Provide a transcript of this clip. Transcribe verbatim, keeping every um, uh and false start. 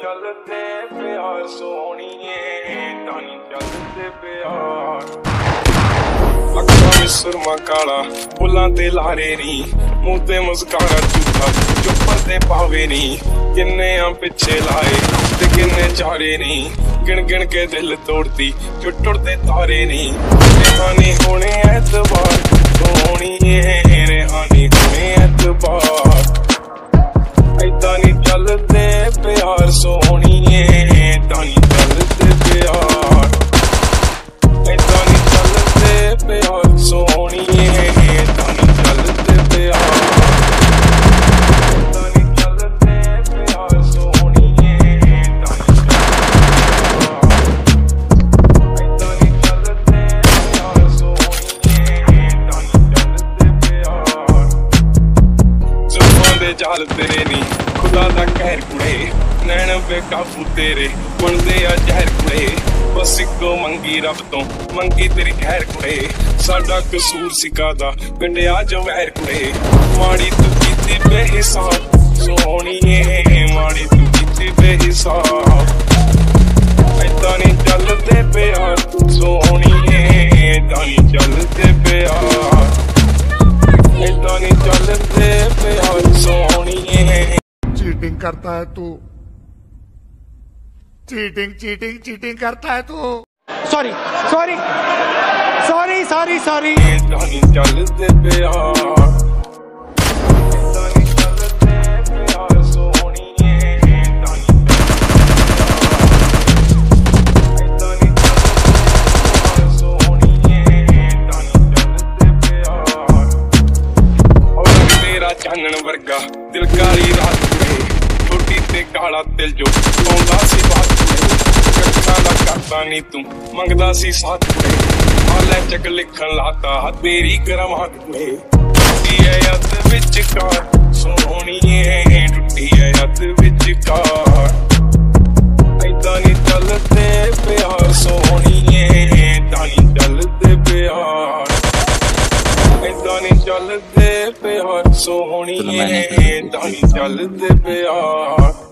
चलते प्यार सोहणीए तानी चलते प्यार अखा में सुरमा काला बुलां ते लारे नी मुंह ते मुस्कारा झूठा चुप्पर ते पावे नी किन्ने आ पिछे लाए ते किन्ने चारे नी गिन गिन के दिल तोड़ती टुटते तारे नी रेहानी होने एतबार सोहणीए रेहानी होने एतबार ऐदा नी चलते प्यार सोहणीए तानी चलते प्यार ऐदा नी चलते प्यार सोहणीए तानी चलते प्यार ऐदा नी चलते प्यार सोहणीए तानी ऐदा नी चलते प्यार सोहणीए तानी चलते प्यार जुल्फां दे जाल तेरे नी खुदा दा कहर कुड़े नैन बेकाबू तेरे बनदे आ जहर कुड़े बस इको मंगी रब तो मंगी तेरी खैर कुड़े साडा कसूर सिकादा पिंडिया जो वैर कुड़े माड़ी तू कीती बेहिसाब सोहणीए माड़ी तू कीती बेहिसाब ऐदा नी चलते प्यार सोहणीए तानी चलते प्यार ऐदा नी चलते प्यार सोहणीए चीटिंग करता है तू, चीटिंग चीटिंग चीटिंग करता है तू। Sorry sorry sorry sorry sorry तानी चलते प्यार तानी चलते प्यार सोहणीए तानी तानी चलते प्यार सोहणीए तानी चलते प्यार और तेरा चानन वर्गा दिल काली रात छोटी ते काला दिल जो पाउंदा सी बात कखा दा करदा नी तू मंगदा सी साथ हाले चक लिखन लाता तेरी करमात में टुटी है अत विच कार सोहणीए टुटी है अत विच कार ऐदा नी चलते प्यार सोहणीए तानी चलते प्यार ऐदा नी चलते प्यार सोहणीए तानी चलते प्यार।